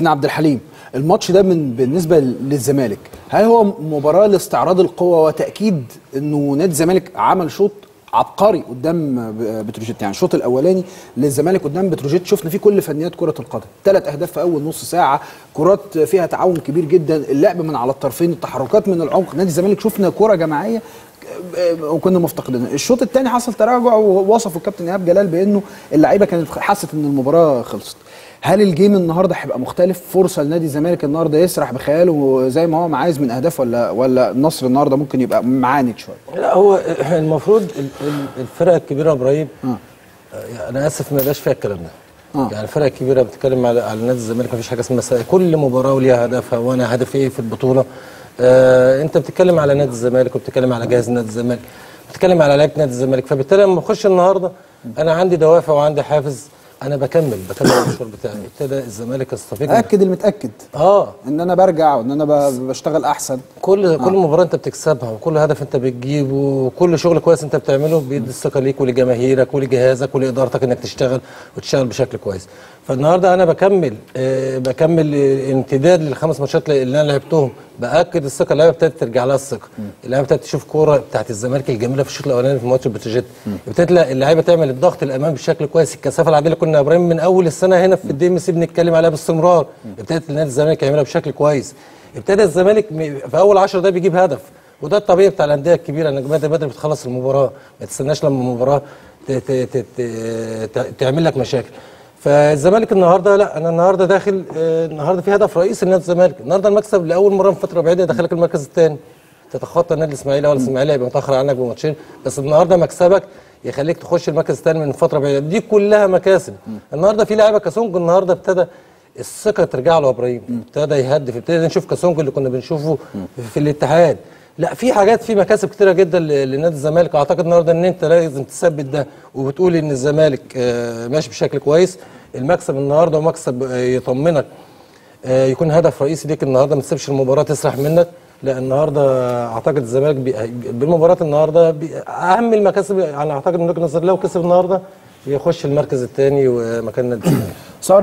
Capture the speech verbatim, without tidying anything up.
كابتن عبد الحليم، الماتش ده من بالنسبه للزمالك هل هو مباراه لاستعراض القوه وتاكيد انه نادي الزمالك عمل شوط عبقري قدام بتروجيت؟ يعني الشوط الاولاني للزمالك قدام بتروجيت شفنا فيه كل فنيات كره القدم، ثلاث اهداف في اول نص ساعه، كرات فيها تعاون كبير جدا، اللعب من على الطرفين، التحركات من العمق، نادي الزمالك شفنا كره جماعيه وكنا مفتقدين. الشوط الثاني حصل تراجع ووصفوا الكابتن ايهاب جلال بانه اللعيبه كانت حست ان المباراه خلصت. هل الجيم النهارده هيبقى مختلف؟ فرصه لنادي الزمالك النهارده يسرح بخياله زي ما هو عايز من اهداف، ولا ولا النصر النهارده ممكن يبقى معاند شويه؟ لا، هو المفروض الفرق الكبيره يا ابراهيم، آه. انا اسف ما يبقاش فيها الكلام ده. آه. يعني الفرق الكبيره بتتكلم على على نادي الزمالك، ما فيش حاجه اسمها كل مباراه وليها هدفها وانا هدفي ايه في البطوله. آه انت بتتكلم على نادي الزمالك وبتتكلم على جهاز نادي الزمالك، بتتكلم على لعيبه نادي الزمالك، فبالتالي لما بخش النهارده انا عندي دوافع وعندي حافز، انا بكمل بكمل المشوار بتاعي. ابتدى الزمالك يستفيد، اكد المتاكد اه ان انا برجع وان انا بشتغل احسن. كل آه. كل مباراه انت بتكسبها وكل هدف انت بتجيبه وكل شغل كويس انت بتعمله بيدي الثقه ليك ولجماهيرك ولجهازك ولادارتك انك تشتغل وتشتغل بشكل كويس. فالنهارده انا بكمل آه بكمل آه امتداد للخمس ماتشات اللي انا لعبتهم، باكد الثقه، اللعيبه ابتدت ترجع لها الثقه، اللعيبه ابتدت تشوف كوره بتاعت الزمالك الجميله في الشوط الاولاني في ماتش بتروجيت، ابتدت اللعيبه تعمل الضغط الامامي بشكل كويس، الكثافه العاديه اللي كنا ابراهيم من اول السنه هنا في الدي ام سي بنتكلم عليها باستمرار، ابتدت نادي الزمالك يعملها بشكل كويس. ابتدى الزمالك في اول عشرة دقايق بيجيب هدف، وده الطبيعي بتاع الانديه الكبيره، انك بدري بدري بتخلص المباراه، ما تستناش لما المباراه تعمل لك مشاكل. فالزمالك النهارده، لا انا النهارده داخل، النهارده في هدف رئيسي لنادي الزمالك، النهارده المكسب لاول مره من فتره بعيده دخلك المركز الثاني، تتخطى النادي الاسماعيلي، ولا الاسماعيلي هيبقى متاخر عنك بماتشين، بس النهارده مكسبك يخليك تخش المركز الثاني من فتره بعيده، دي كلها مكاسب. النهارده في لاعيبه كاسونج النهارده ابتدى الثقه ترجع له يا ابراهيم، ابتدى يهدف، ابتدى نشوف كاسونج اللي كنا بنشوفه في الاتحاد. لا، في حاجات، في مكاسب كتيره جدا لنادي الزمالك، اعتقد النهارده ان انت لازم تثبت ده وبتقول ان الزمالك ماشي بشكل كويس. المكسب النهارده ومكسب يطمنك، يكون هدف رئيسي ليك النهارده، ما تسيبش المباراه تسرح منك. لا النهارده اعتقد الزمالك بالمباراه النهارده اهم المكاسب، يعني اعتقد ان نصر لو كسب النهارده يخش المركز الثاني ومكان نادي الزمالك.